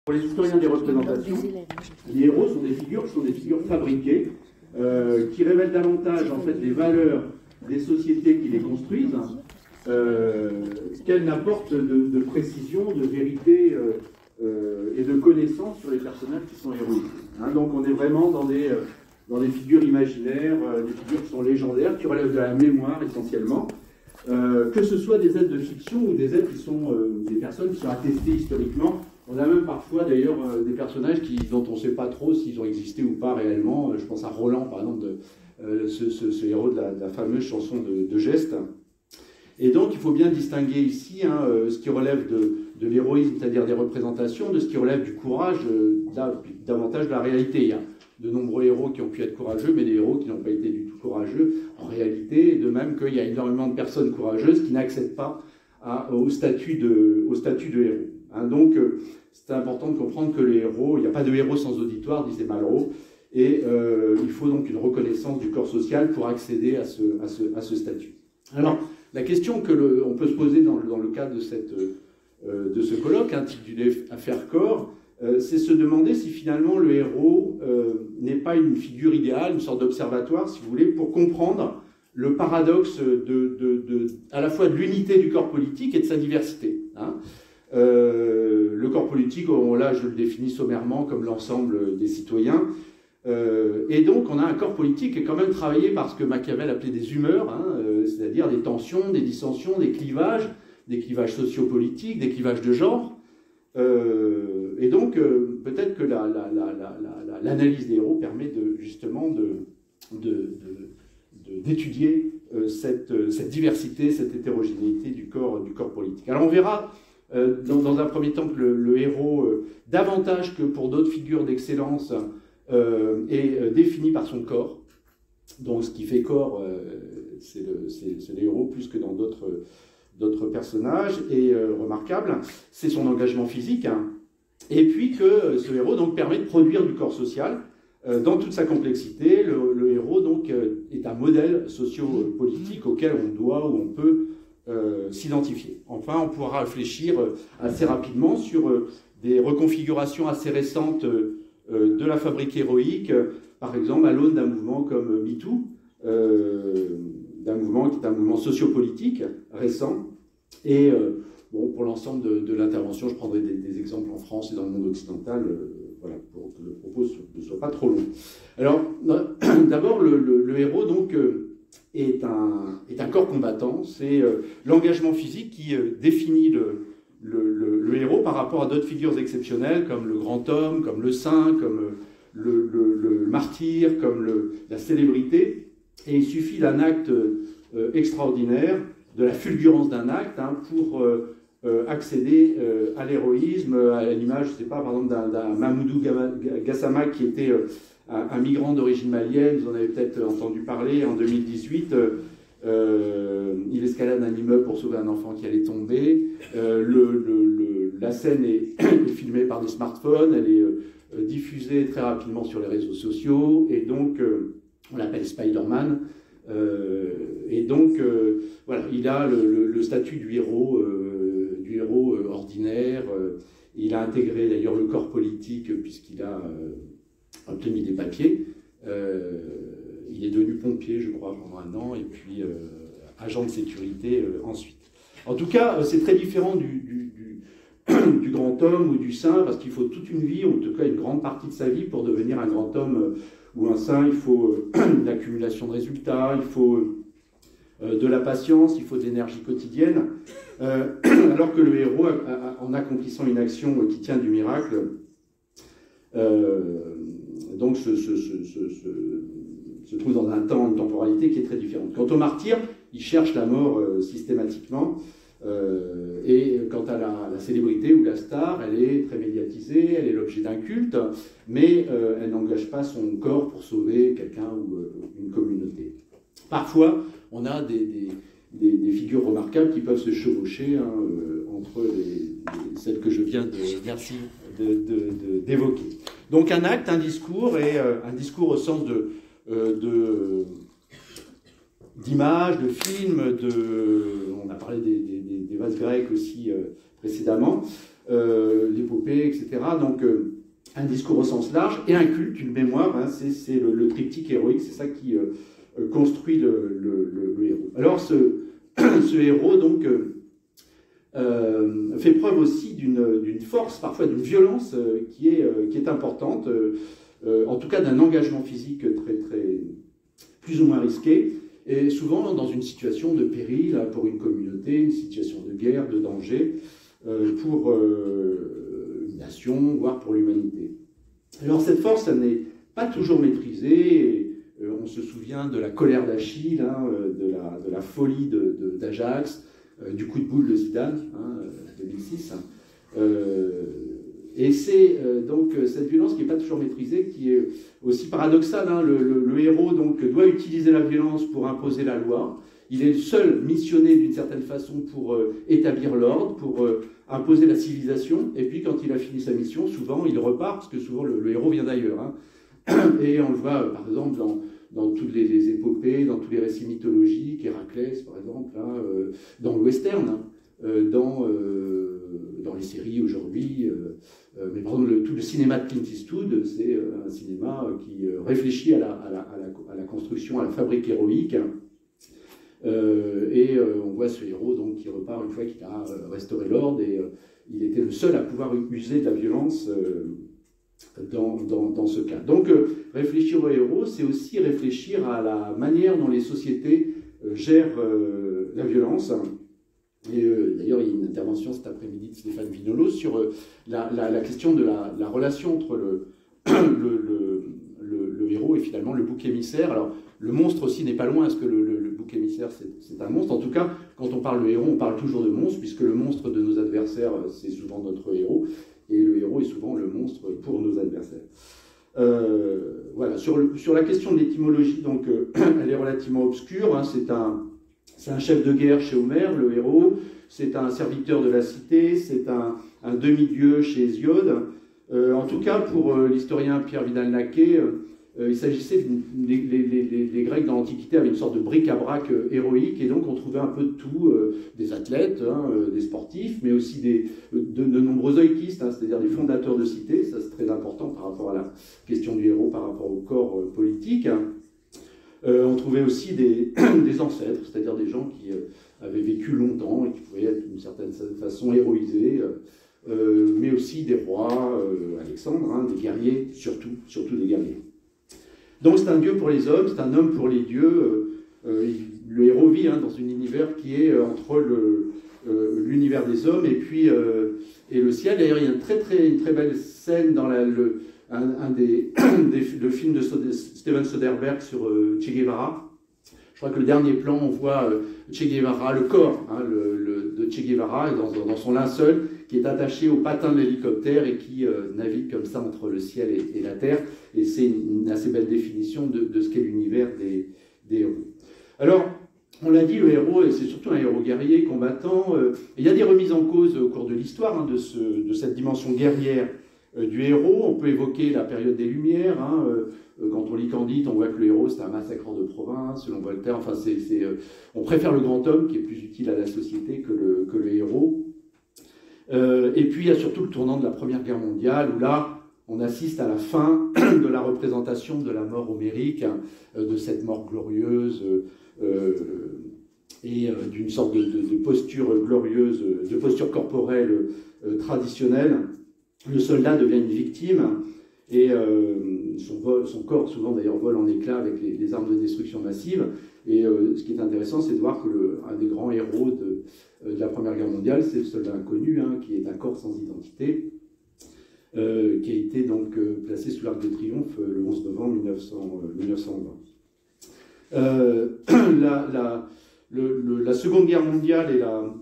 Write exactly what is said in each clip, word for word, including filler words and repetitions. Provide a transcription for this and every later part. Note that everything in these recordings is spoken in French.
Pour les historiens des représentations, les héros sont des figures, sont des figures fabriquées euh, qui révèlent davantage en fait les valeurs des sociétés qui les construisent euh, qu'elles n'apportent de, de précision, de vérité euh, euh, et de connaissance sur les personnages qui sont héroïques. Hein, donc on est vraiment dans des, euh, dans des figures imaginaires, euh, des figures qui sont légendaires, qui relèvent de la mémoire essentiellement. Euh, que ce soit des êtres de fiction ou des êtres qui sont euh, des personnes qui sont attestées historiquement. On a même parfois d'ailleurs euh, des personnages qui, dont on ne sait pas trop s'ils ont existé ou pas réellement. Je pense à Roland par exemple, de, euh, ce, ce, ce héros de la, de la fameuse chanson de, de Geste. Et donc il faut bien distinguer ici hein, euh, ce qui relève de, de l'héroïsme, c'est-à-dire des représentations, de ce qui relève du courage, euh, là, davantage de la réalité. Il y a de nombreux héros qui ont pu être courageux, mais des héros qui n'ont pas été du tout courageux en réalité, de même qu'il y a énormément de personnes courageuses qui n'accèdent pas à, au, statut de, au statut de héros. Hein, donc euh, c'est important de comprendre que les héros, il n'y a pas de héros sans auditoire, disait Malraux, et euh, il faut donc une reconnaissance du corps social pour accéder à ce, à ce, à ce statut. Alors, la question que le, on peut se poser dans le, dans le cadre de, cette, euh, de ce colloque, intitulé « Affaire corps », Euh, c'est se demander si finalement le héros euh, n'est pas une figure idéale, une sorte d'observatoire, si vous voulez, pour comprendre le paradoxe de, de, de, à la fois de l'unité du corps politique et de sa diversité. Hein. Euh, le corps politique, on, là je le définis sommairement comme l'ensemble des citoyens, euh, et donc on a un corps politique qui est quand même travaillé par ce que Machiavel appelait des humeurs, hein, euh, c'est-à-dire des tensions, des dissensions, des clivages, des clivages sociopolitiques, des clivages de genre. Euh, et donc, euh, peut-être que la, la, la, la, la, l'analyse des héros permet de, justement de, de, de, de, d'étudier euh, cette, cette diversité, cette hétérogénéité du corps, du corps politique. Alors on verra euh, dans, dans un premier temps que le, le héros, euh, davantage que pour d'autres figures d'excellence, euh, est euh, défini par son corps. Donc ce qui fait corps, euh, c'est, le, c'est, c'est les héros plus que dans d'autres... d'autres personnages, et euh, remarquable, c'est son engagement physique, hein, et puis que euh, ce héros donc, permet de produire du corps social euh, dans toute sa complexité. Le, le héros donc, euh, est un modèle socio-politique auquel on doit ou on peut euh, s'identifier. Enfin, on pourra réfléchir euh, assez rapidement sur euh, des reconfigurations assez récentes euh, de la fabrique héroïque, euh, par exemple à l'aune d'un mouvement comme MeToo, euh, d'un mouvement qui est un mouvement sociopolitique récent. Et euh, bon, pour l'ensemble de, de l'intervention, je prendrai des, des exemples en France et dans le monde occidental, euh, voilà, pour que le propos ne soit pas trop long. Alors, d'abord, le, le, le héros donc, euh, est, un, est un corps combattant. C'est euh, l'engagement physique qui euh, définit le, le, le, le héros par rapport à d'autres figures exceptionnelles, comme le grand homme, comme le saint, comme le, le, le martyr, comme le, la célébrité. Et il suffit d'un acte euh, extraordinaire, de la fulgurance d'un acte, hein, pour euh, euh, accéder euh, à l'héroïsme, à l'image, je ne sais pas, par exemple, d'un, d'un Mamoudou Gassama, qui était euh, un, un migrant d'origine malienne, vous en avez peut-être entendu parler, en deux mille dix-huit, euh, euh, il escalade un immeuble pour sauver un enfant qui allait tomber, euh, le, le, le, la scène est, est filmée par des smartphones, elle est euh, diffusée très rapidement sur les réseaux sociaux, et donc... Euh, on l'appelle Spider-Man, euh, et donc euh, voilà, il a le, le, le statut du héros, euh, du héros euh, ordinaire. Euh, il a intégré d'ailleurs le corps politique puisqu'il a euh, obtenu des papiers. Euh, il est devenu pompier, je crois, pendant un an, et puis euh, agent de sécurité euh, ensuite. En tout cas, c'est très différent du, du, du, du grand homme ou du saint, parce qu'il faut toute une vie, ou en tout cas une grande partie de sa vie, pour devenir un grand homme. Euh, ou un saint, il faut euh, une accumulation de résultats, il faut euh, de la patience, il faut de l'énergie quotidienne, euh, alors que le héros, a, a, en accomplissant une action qui tient du miracle, euh, donc se, se, se, se, se trouve dans un temps, une temporalité qui est très différente. Quant au martyr, il cherche la mort euh, systématiquement, Euh, et quant à la, la célébrité ou la star, elle est très médiatisée, elle est l'objet d'un culte, mais euh, elle n'engage pas son corps pour sauver quelqu'un ou euh, une communauté. Parfois, on a des, des, des, des figures remarquables qui peuvent se chevaucher hein, euh, entre les, les, celles que je viens de, merci, de, de, de, d'évoquer. Donc un acte, un discours, et euh, un discours au sens de... Euh, de d'images, de films, de, on a parlé des, des, des vases grecs aussi euh, précédemment, euh, l'épopée, et cetera. Donc, euh, un discours au sens large et un culte, une mémoire, hein, c'est le, le triptyque héroïque, c'est ça qui euh, construit le, le, le, le héros. Alors, ce, ce héros, donc, euh, euh, fait preuve aussi d'une force, parfois d'une violence euh, qui, est, euh, qui est importante, euh, euh, en tout cas d'un engagement physique très, très, plus ou moins risqué, et souvent dans une situation de péril pour une communauté, une situation de guerre, de danger, euh, pour euh, une nation, voire pour l'humanité. Alors cette force, elle n'est pas toujours maîtrisée, et, euh, on se souvient de la colère d'Achille, hein, de, la, de la folie d'Ajax, euh, du coup de boule de Zidane, hein, deux mille six, hein. euh, Et c'est euh, donc cette violence qui n'est pas toujours maîtrisée, qui est aussi paradoxale. Hein. Le, le, le héros donc, doit utiliser la violence pour imposer la loi. Il est seul missionné d'une certaine façon pour euh, établir l'ordre, pour euh, imposer la civilisation. Et puis quand il a fini sa mission, souvent il repart, parce que souvent le, le héros vient d'ailleurs. Hein. Et on le voit euh, par exemple dans, dans toutes les, les épopées, dans tous les récits mythologiques, Héraclès par exemple, hein, euh, dans le western, hein, euh, dans... Euh, dans les séries aujourd'hui, euh, euh, mais par exemple le, tout le cinéma de Clint Eastwood, c'est euh, un cinéma qui euh, réfléchit à la, à, la, à, la, à la construction, à la fabrique héroïque, euh, et euh, on voit ce héros donc, qui repart une fois qu'il a euh, restauré l'ordre, et euh, il était le seul à pouvoir user de la violence euh, dans, dans, dans ce cas. Donc euh, réfléchir au héros, c'est aussi réfléchir à la manière dont les sociétés euh, gèrent euh, la violence. Et euh, d'ailleurs, il y a une intervention cet après-midi de Stéphane Vignolo sur euh, la, la, la question de la, la relation entre le, le, le, le, le héros et finalement le bouc émissaire. Alors, le monstre aussi n'est pas loin, parce que le, le, le bouc émissaire, c'est un monstre. En tout cas, quand on parle de héros, on parle toujours de monstre, puisque le monstre de nos adversaires, c'est souvent notre héros, et le héros est souvent le monstre pour nos adversaires. Euh, voilà, sur, le, sur la question de l'étymologie, donc, euh, elle est relativement obscure, hein, c'est un... C'est un chef de guerre chez Homère, le héros, c'est un serviteur de la cité, c'est un, un demi-dieu chez Hésiode. Euh, en tout cas, pour euh, l'historien Pierre Vidal-Naquet, euh, il s'agissait, les, les, les, les Grecs dans l'Antiquité avaient une sorte de bric-à-brac euh, héroïque, et donc on trouvait un peu de tout, euh, des athlètes, hein, euh, des sportifs, mais aussi des, de, de nombreux oikistes, hein, c'est-à-dire des fondateurs de cités, ça c'est très important par rapport à la question du héros, par rapport au corps euh, politique. Euh, on trouvait aussi des, des ancêtres, c'est-à-dire des gens qui euh, avaient vécu longtemps et qui pouvaient être d'une certaine façon héroïsés, euh, mais aussi des rois, euh, Alexandre, hein, des guerriers, surtout, surtout des guerriers. Donc c'est un dieu pour les hommes, c'est un homme pour les dieux. Euh, euh, le héros vit hein, dans un univers qui est euh, entre l'univers euh, des hommes et puis euh, et le ciel. D'ailleurs, il y a une très, très, une très belle scène dans la, le, un, un des, des le film de Steven Soderbergh sur euh, Che Guevara. Je crois que le dernier plan, on voit euh, Che Guevara, le corps hein, le, le, de Che Guevara dans, dans son linceul, qui est attaché au patin de l'hélicoptère et qui euh, navigue comme ça entre le ciel et, et la terre. Et c'est une, une assez belle définition de, de ce qu'est l'univers des, des héros. Alors, on l'a dit, le héros, c'est surtout un héros guerrier, combattant. Euh, il y a des remises en cause au cours de l'histoire hein, de, ce, de cette dimension guerrière euh, du héros. On peut évoquer la période des Lumières. Hein, euh, quand on lit Candide, on voit que le héros, c'est un massacreur de province, selon Voltaire. Enfin, c'est, c'est, euh, on préfère le grand homme, qui est plus utile à la société que le, que le héros. Euh, et puis, il y a surtout le tournant de la Première Guerre mondiale, où là, on assiste à la fin de la représentation de la mort homérique, hein, de cette mort glorieuse, euh, et euh, d'une sorte de, de, de posture glorieuse, de posture corporelle euh, traditionnelle. Le soldat devient une victime, et euh, son, vol, son corps, souvent d'ailleurs, vole en éclats avec les, les armes de destruction massive. Et euh, ce qui est intéressant, c'est de voir que le, un des grands héros de, de la Première Guerre mondiale, c'est le soldat inconnu, hein, qui est un corps sans identité, euh, qui a été donc euh, placé sous l'Arc de Triomphe euh, le onze novembre mille neuf cent vingt. Euh, la, la, le, le, la Seconde Guerre mondiale et la,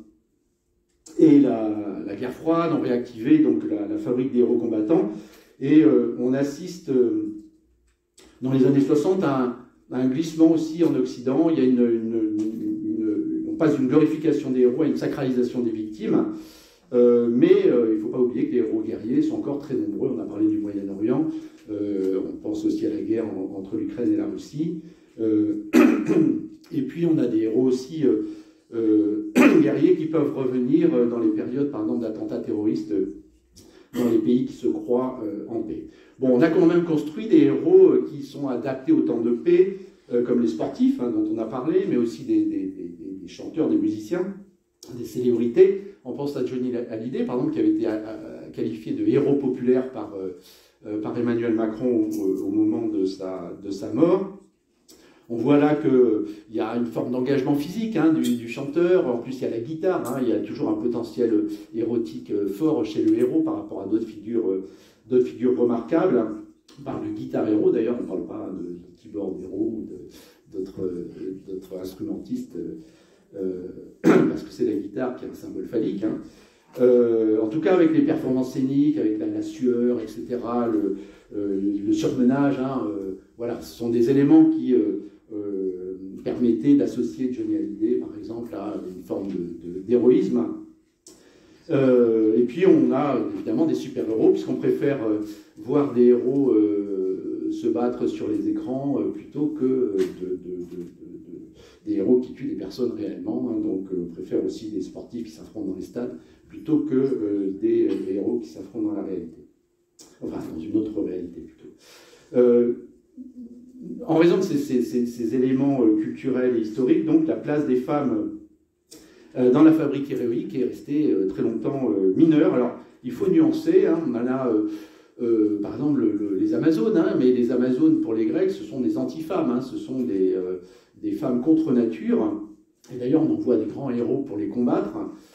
et la, la guerre froide ont réactivé donc, la, la fabrique des héros combattants, et euh, on assiste euh, dans les années soixante à un, à un glissement aussi en Occident. Il y a une, une, une, une, on passe d'une glorification des héros à une sacralisation des victimes, euh, mais euh, il ne faut pas oublier que les héros guerriers sont encore très nombreux. On a parlé du Moyen-Orient, euh, on pense aussi à la guerre en, entre l'Ukraine et la Russie, euh, et puis on a des héros aussi euh, euh, guerriers qui peuvent revenir dans les périodes, par exemple, d'attentats terroristes dans les pays qui se croient euh, en paix. Bon, on a quand même construit des héros qui sont adaptés au temps de paix, euh, comme les sportifs, hein, dont on a parlé, mais aussi des, des, des, des chanteurs, des musiciens, des célébrités. On pense à Johnny Hallyday, par exemple, qui avait été à, à, qualifié de héros populaire par, euh, par Emmanuel Macron au, au moment de sa, de sa mort. On voit là qu'il y a une forme d'engagement physique hein, du, du chanteur. En plus, il y a la guitare. Hein, il y a toujours un potentiel érotique fort chez le héros par rapport à d'autres figures, d'autres figures remarquables. On parle de guitare héros, d'ailleurs, on ne parle pas de, de keyboard héros ou d'autres instrumentistes, euh, parce que c'est la guitare qui est un symbole phallique. Hein. Euh, en tout cas, avec les performances scéniques, avec la, la sueur, et cetera, le, euh, le surmenage, hein, euh, voilà, ce sont des éléments qui euh, euh, permettaient d'associer Johnny Hallyday, par exemple, à une forme d'héroïsme. De, de, euh, et puis, on a évidemment des super-héros, puisqu'on préfère euh, voir des héros euh, se battre sur les écrans euh, plutôt que de, de, de, de, des héros qui tuent des personnes réellement. Hein, donc, euh, on préfère aussi des sportifs qui s'affrontent dans les stades plutôt que euh, des, des héros qui s'affrontent dans la réalité. Enfin, dans une autre réalité plutôt. Euh, en raison de ces, ces, ces, ces éléments euh, culturels et historiques, donc la place des femmes euh, dans la fabrique héroïque est restée euh, très longtemps euh, mineure. Alors, il faut nuancer, hein, on a là, euh, euh, par exemple, le, le, les Amazones, hein, mais les Amazones, pour les Grecs, ce sont des anti-femmes, hein, ce sont des, euh, des femmes contre nature, et d'ailleurs, on en voit des grands héros pour les combattre.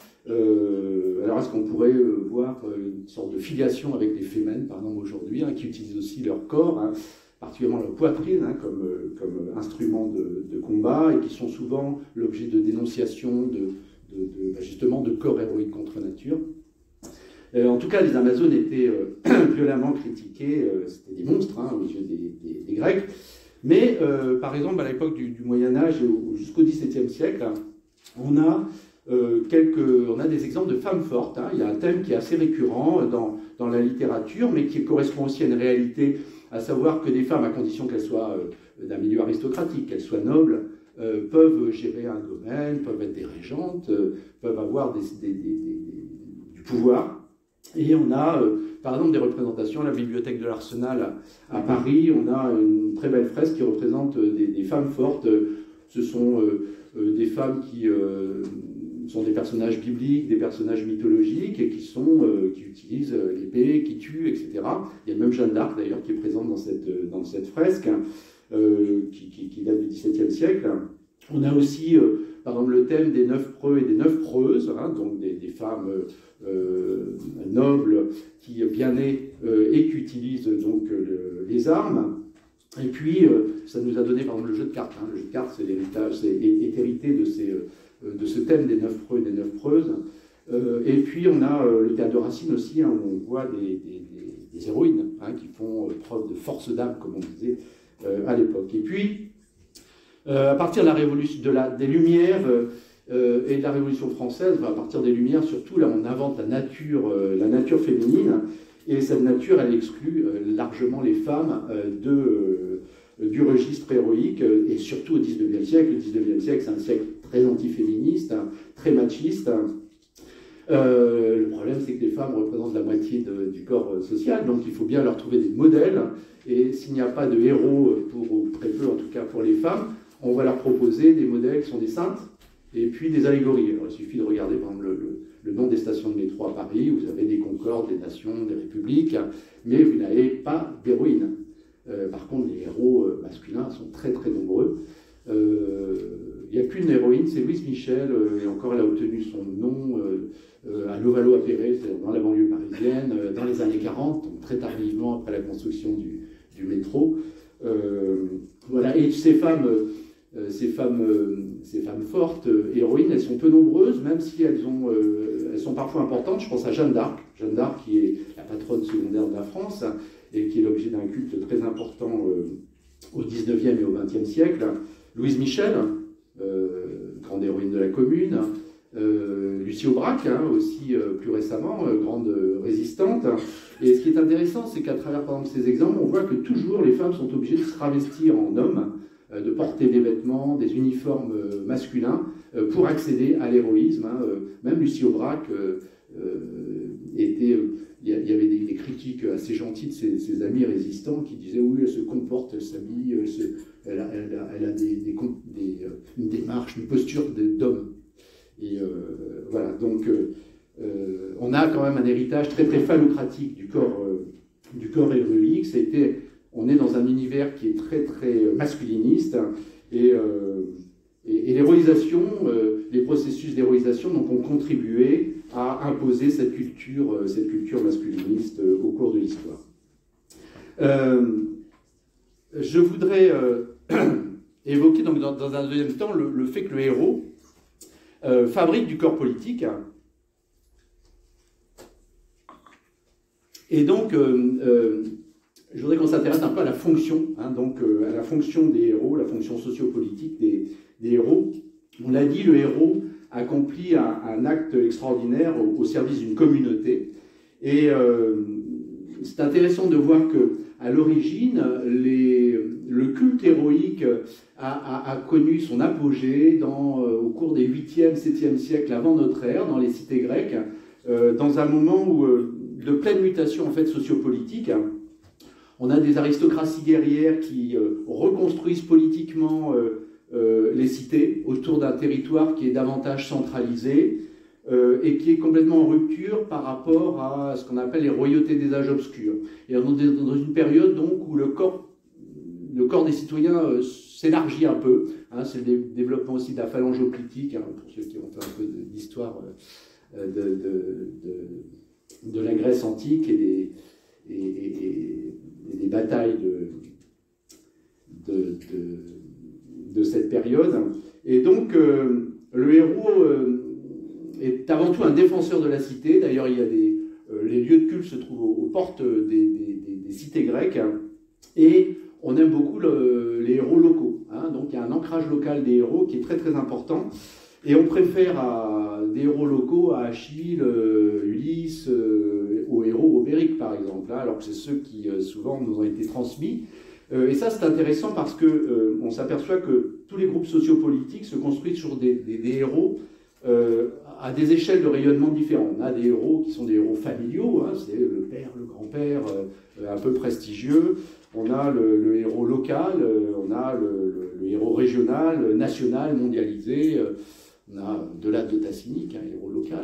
Euh, alors, est-ce qu'on pourrait euh, voir euh, une sorte de filiation avec les Fémènes, par exemple, aujourd'hui, hein, qui utilisent aussi leur corps, hein, particulièrement leur poitrine, hein, comme, euh, comme instrument de, de combat, et qui sont souvent l'objet de dénonciation, de, de, de, bah, justement, de corps héroïques contre nature. Euh, en tout cas, les Amazones étaient euh, violemment critiquées, euh, c'était des monstres hein, aux yeux des, des, des Grecs. Mais, euh, par exemple, à l'époque du, du Moyen-Âge jusqu'au dix-septième siècle, on a... Euh, quelques, on a des exemples de femmes fortes. Hein. Il y a un thème qui est assez récurrent dans, dans la littérature, mais qui correspond aussi à une réalité, à savoir que des femmes, à condition qu'elles soient euh, d'un milieu aristocratique, qu'elles soient nobles, euh, peuvent gérer un domaine, peuvent être des régentes, euh, peuvent avoir des, des, des, des, du pouvoir. Et on a, euh, par exemple, des représentations à la bibliothèque de l'Arsenal à, à Paris. On a une très belle fresque qui représente des, des femmes fortes. Ce sont euh, euh, des femmes qui... Euh, sont des personnages bibliques, des personnages mythologiques, et qui, sont, euh, qui utilisent euh, l'épée, qui tuent, et cetera. Il y a même Jeanne d'Arc, d'ailleurs, qui est présente dans cette, euh, dans cette fresque, euh, qui, qui, qui date du dix-septième siècle. On a aussi, euh, par exemple, le thème des neuf preux et des neuf preuses, hein, donc des, des femmes euh, nobles, qui bien nées, euh, et qui utilisent donc le, les armes. Et puis, euh, ça nous a donné, par exemple, le jeu de cartes. Hein. Le jeu de cartes, c'est l'héritage, c'est est hérité de ces... Euh, de ce thème des neuf preux et des neuf preuses. Euh, et puis on a euh, le théâtre de Racine aussi, hein, où on voit des, des, des, des héroïnes hein, qui font euh, preuve de force d'âme, comme on disait euh, à l'époque. Et puis, euh, à partir de la révolution, de la, des Lumières euh, et de la Révolution française, enfin, à partir des Lumières surtout, là on invente la nature, euh, la nature féminine, et cette nature, elle exclut euh, largement les femmes euh, de... Euh, du registre héroïque, et surtout au dix-neuvième siècle. Le dix-neuvième siècle, c'est un siècle très antiféministe, hein, très machiste. Euh, le problème, c'est que les femmes représentent la moitié de, du corps social, donc il faut bien leur trouver des modèles, et s'il n'y a pas de héros, pour, ou très peu en tout cas pour les femmes, on va leur proposer des modèles qui sont des saintes, et puis des allégories. Alors il suffit de regarder par exemple le, le, le nom des stations de métro à Paris, vous avez des Concordes, des Nations, des Républiques, mais vous n'avez pas d'héroïne. Euh, par contre, les héros euh, masculins sont très très nombreux. Il euh, n'y a qu'une héroïne, c'est Louise Michel, euh, et encore elle a obtenu son nom euh, euh, à Levallois-Perret, c'est-à-dire dans la banlieue parisienne, euh, dans les années quarante, donc très tardivement après la construction du, du métro. Euh, voilà. Et ces femmes, euh, ces femmes, euh, ces femmes fortes, euh, héroïnes, elles sont peu nombreuses, même si elles, ont, euh, elles sont parfois importantes. Je pense à Jeanne d'Arc, Jeanne d'Arc qui est la patronne secondaire de la France, hein, et qui est l'objet d'un culte très important euh, au dix-neuvième et au vingtième siècle. Louise Michel, euh, grande héroïne de la Commune. Euh, Lucie Aubrac, hein, aussi euh, plus récemment, euh, grande résistante. Et ce qui est intéressant, c'est qu'à travers par exemple, ces exemples, on voit que toujours les femmes sont obligées de se travestir en hommes, euh, de porter des vêtements, des uniformes euh, masculins, euh, pour accéder à l'héroïsme. Hein. Même Lucie Aubrac euh, euh, était... Il y avait des, des critiques assez gentilles de ses, ses amis résistants qui disaient oui, elle se comporte, elle s'habille, elle, elle, a, elle, a, elle a des, des, des, une démarche, une posture d'homme. Et euh, voilà, donc euh, on a quand même un héritage très très phallocratique du corps, euh, du corps héroïque. C'était, on est dans un univers qui est très très masculiniste et, euh, et, et l'héroïsation, euh, les processus d'héroïsation donc ont contribué à imposer cette culture, cette culture masculiniste au cours de l'histoire. Euh, je voudrais euh, évoquer donc, dans, dans un deuxième temps le, le fait que le héros euh, fabrique du corps politique. Et donc, euh, euh, je voudrais qu'on s'intéresse un peu à la fonction, hein, donc euh, à la fonction des héros, la fonction sociopolitique des, des héros. On l'a dit, le héros accomplit un, un acte extraordinaire au, au service d'une communauté. Et euh, c'est intéressant de voir qu'à l'origine, le culte héroïque a, a, a connu son apogée dans, euh, au cours des huitième, septième siècles avant notre ère, dans les cités grecques, euh, dans un moment où, euh, de pleine mutation en fait, sociopolitique. On a des aristocraties guerrières qui euh, reconstruisent politiquement euh, Euh, les cités autour d'un territoire qui est davantage centralisé euh, et qui est complètement en rupture par rapport à ce qu'on appelle les royautés des âges obscurs. Et on est dans une période donc où le corps, le corps des citoyens euh, s'élargit un peu. Hein, c'est le développement aussi de la phalange hoplitique, hein, pour ceux qui ont fait un peu d'histoire euh, de, de, de, de la Grèce antique et des, et, et, et des batailles de, de, de de cette période. Et donc, euh, le héros euh, est avant tout un défenseur de la cité. D'ailleurs, il y a des, euh, les lieux de culte se trouvent aux, aux portes des, des, des cités grecques. Et on aime beaucoup le, les héros locaux. Hein. Donc, il y a un ancrage local des héros qui est très, très important. Et on préfère à des héros locaux à Achille, euh, Ulysse, euh, aux héros homériques, par exemple. Hein, alors que c'est ceux qui, euh, souvent, nous ont été transmis. Euh, et ça, c'est intéressant parce qu'on euh, s'aperçoit que tous les groupes sociopolitiques se construisent sur des, des, des héros euh, à des échelles de rayonnement différents. On a des héros qui sont des héros familiaux, hein, c'est le père, le grand-père, euh, un peu prestigieux. On a le, le héros local, euh, on a le, le, le héros régional, national, mondialisé. Euh, on a Delade de Tassigny, qui est un héros local.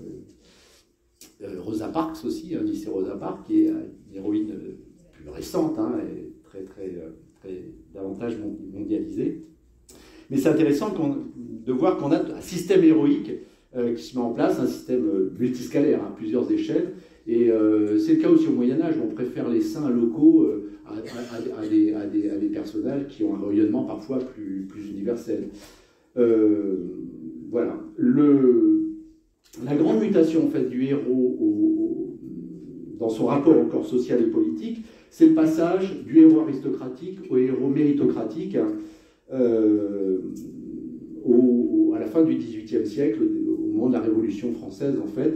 Euh, euh, Rosa Parks aussi, hein, lycée Rosa Parks, qui est une héroïne plus récente, hein, et très, très, très davantage mondialisée. Mais c'est intéressant de voir qu'on a un système héroïque euh, qui se met en place, un système multiscalaire, à hein, plusieurs échelles. Et euh, c'est le cas aussi au Moyen-Âge, on préfère les saints locaux euh, à, à, à, des, à, des, à des personnages qui ont un rayonnement parfois plus, plus universel. Euh, voilà. Le, la grande mutation en fait, du héros au, au, dans son rapport au corps social et politique, c'est le passage du héros aristocratique au héros méritocratique euh, au, au, à la fin du dix-huitième siècle, au moment de la Révolution française en fait.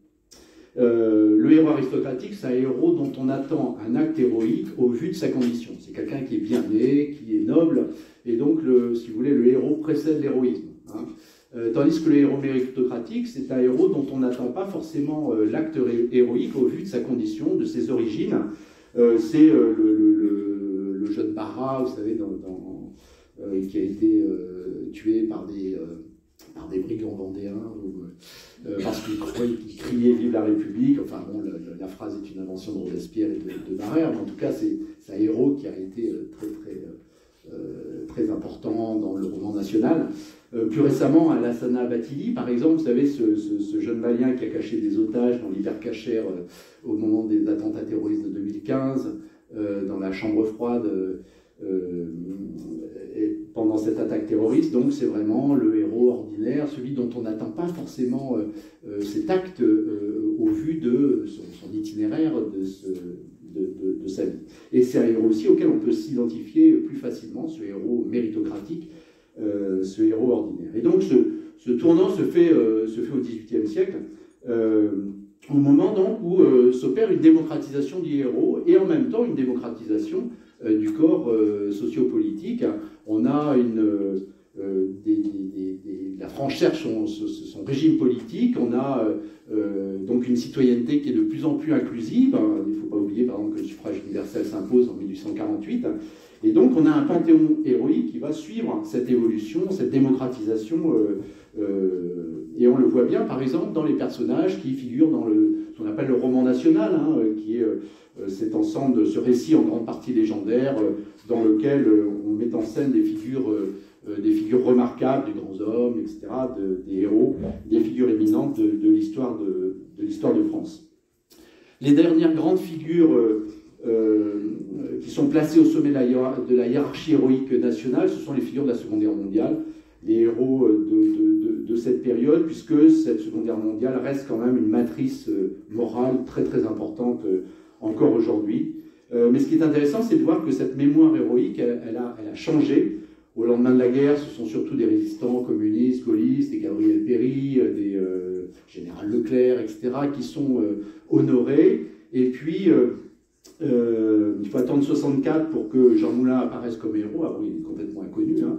Euh, le héros aristocratique, c'est un héros dont on attend un acte héroïque au vu de sa condition. C'est quelqu'un qui est bien né, qui est noble, et donc, le, si vous voulez, le héros précède l'héroïsme. Hein. Euh, tandis que le héros méritocratique, c'est un héros dont on n'attend pas forcément euh, l'acte héroïque au vu de sa condition, de ses origines. Euh, c'est euh, le, le, le jeune Barras, vous savez, dans, dans, euh, qui a été euh, tué par des, euh, par des brigands vendéens, ou, euh, parce qu'il criait « Vive la République ». Enfin bon, la, la phrase est une invention de Robespierre et de, de Barrère, mais en tout cas, c'est un héros qui a été très, très, euh, très important dans le roman national. Euh, plus récemment, Alassana Bathily, par exemple, vous savez, ce, ce, ce jeune Malien qui a caché des otages dans l'hypercachère euh, au moment des attentats terroristes de deux mille quinze, euh, dans la chambre froide, euh, et pendant cette attaque terroriste. Donc c'est vraiment le héros ordinaire, celui dont on n'attend pas forcément euh, cet acte euh, au vu de son, son itinéraire, de, ce, de, de, de sa vie. Et c'est un héros aussi auquel on peut s'identifier plus facilement, ce héros méritocratique, Euh, ce héros ordinaire. Et donc ce, ce tournant se fait, euh, se fait au dix-huitième siècle, euh, au moment donc où euh, s'opère une démocratisation du héros et en même temps une démocratisation euh, du corps euh, sociopolitique. On a une, euh, des, des, des, la France cherche son, son, son régime politique. On a euh, donc une citoyenneté qui est de plus en plus inclusive. Il ne faut pas oublier, par exemple, que le suffrage universel s'impose en mille huit cent quarante-huit. Et donc, on a un panthéon héroïque qui va suivre cette évolution, cette démocratisation. Euh, euh, et on le voit bien, par exemple, dans les personnages qui figurent dans le, ce qu'on appelle le roman national, hein, qui est euh, cet ensemble, ce récit en grande partie légendaire, euh, dans lequel euh, on met en scène des figures, euh, des figures remarquables, des grands hommes, et cetera, de, des héros, des figures éminentes de, de l'histoire de, de l'histoire de France. Les dernières grandes figures euh, euh, qui sont placées au sommet de la, de la hiérarchie héroïque nationale, ce sont les figures de la Seconde Guerre mondiale, les héros de, de, de, de cette période, puisque cette Seconde Guerre mondiale reste quand même une matrice morale très très importante euh, encore aujourd'hui. Euh, mais ce qui est intéressant, c'est de voir que cette mémoire héroïque, elle, elle, a, elle a changé. Au lendemain de la guerre, ce sont surtout des résistants communistes, gaullistes, des Gabriel Péry, des euh, général Leclerc, et cetera, qui sont euh, honorés. Et puis, euh, euh, il faut attendre soixante-quatre pour que Jean Moulin apparaisse comme héros. Avant, il est complètement inconnu. Hein.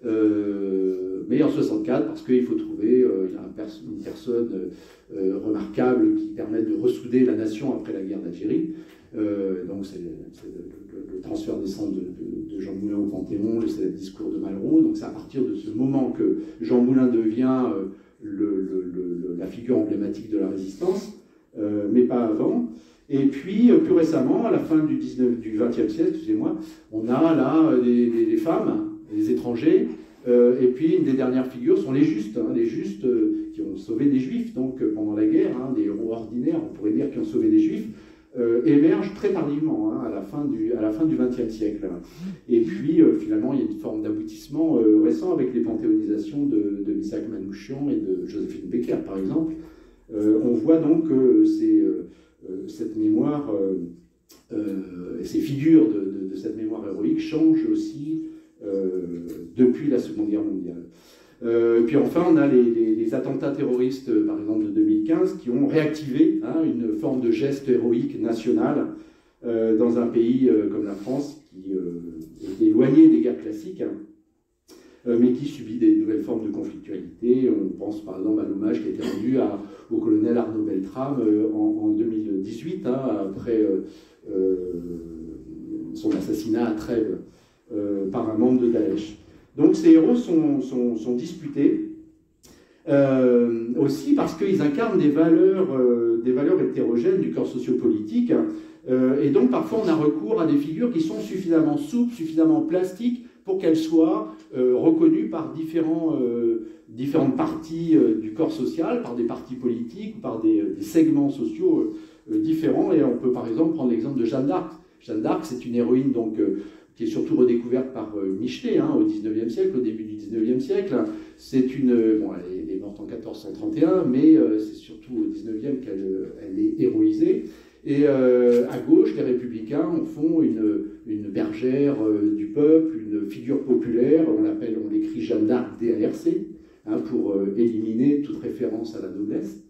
Euh, mais en soixante-quatre, parce qu'il faut trouver euh, un pers une personne euh, remarquable qui permette de ressouder la nation après la guerre d'Algérie. Euh, donc c'est le, le, le transfert des cendres de, de, de Jean Moulin au Panthéon, le célèbre discours de Malraux. Donc c'est à partir de ce moment que Jean Moulin devient euh, le, le, le, la figure emblématique de la résistance, euh, mais pas avant. Et puis, euh, plus récemment, à la fin du, du vingtième siècle, excusez-moi, on a là des, des, des femmes, des étrangers, euh, et puis une des dernières figures sont les justes, hein, les justes euh, qui ont sauvé des juifs, donc euh, pendant la guerre, hein, des héros ordinaires, on pourrait dire, qui ont sauvé des juifs, euh, émergent très tardivement, hein, à la fin du, à la fin du vingtième siècle. Et puis, euh, finalement, il y a une forme d'aboutissement euh, récent avec les panthéonisations de, de Missak Manouchian et de Joséphine Baker, par exemple. Euh, on voit donc que c'est euh, euh, cette mémoire, euh, euh, et ces figures de, de, de cette mémoire héroïque changent aussi euh, depuis la Seconde Guerre mondiale. Euh, et puis enfin, on a les, les, les attentats terroristes, par exemple, de deux mille quinze, qui ont réactivé hein, une forme de geste héroïque national euh, dans un pays euh, comme la France, qui euh, est éloigné des guerres classiques, hein, euh, mais qui subit des nouvelles formes de conflictualité. On pense par exemple à l'hommage qui a été rendu à, au colonel Arnaud Beltrame euh, en, en deux mille dix-huit, hein, après euh, euh, son assassinat à Trèbes euh, par un membre de Daesh. Donc ces héros sont, sont, sont disputés, euh, aussi parce qu'ils incarnent des valeurs, euh, des valeurs hétérogènes du corps sociopolitique, hein, euh, et donc parfois on a recours à des figures qui sont suffisamment souples, suffisamment plastiques, pour qu'elles soient euh, reconnues par différents, euh, différentes parties euh, du corps social, par des partis politiques, par des, des segments sociaux euh, différents, et on peut par exemple prendre l'exemple de Jeanne d'Arc. Jeanne d'Arc, c'est une héroïne donc, euh, qui est surtout redécouverte par euh, Michelet hein, au dix-neuvième siècle, au début du dix-neuvième siècle. C'est une, bon, elle est morte en quatorze cent trente et un, mais euh, c'est surtout au dix-neuvième qu'elle elle est héroïsée. Et euh, à gauche, les Républicains en font une, une bergère euh, du peuple, une figure populaire. On l'appelle, on l'écrit Jeanne d'Arc D A R C, hein, pour euh, éliminer toute référence à la noblesse.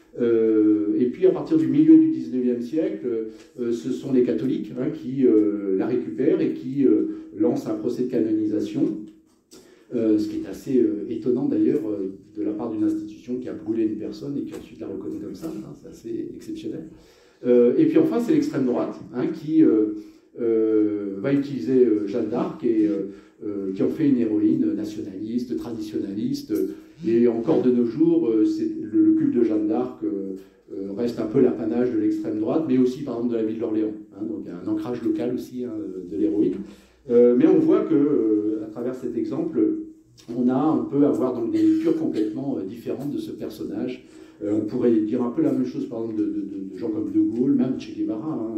Euh, et puis à partir du milieu du dix-neuvième siècle, euh, ce sont les catholiques hein, qui euh, la récupèrent et qui euh, lancent un procès de canonisation, euh, ce qui est assez euh, étonnant d'ailleurs euh, de la part d'une institution qui a brûlé une personne et qui ensuite la reconnaît comme ça, hein, c'est assez exceptionnel. Euh, et puis enfin c'est l'extrême droite hein, qui euh, euh, va utiliser euh, Jeanne d'Arc et euh, euh, qui en fait une héroïne nationaliste, traditionnaliste. Et encore de nos jours, euh, le, le culte de Jeanne d'Arc euh, euh, reste un peu l'apanage de l'extrême droite, mais aussi par exemple de la ville d'Orléans. Hein, donc il y a un ancrage local aussi hein, de l'héroïne. Euh, mais on voit que euh, à travers cet exemple, on a, on peut avoir donc des lectures complètement euh, différentes de ce personnage. Euh, on pourrait dire un peu la même chose par exemple de, de, de gens comme De Gaulle, même Che Guevara. Hein,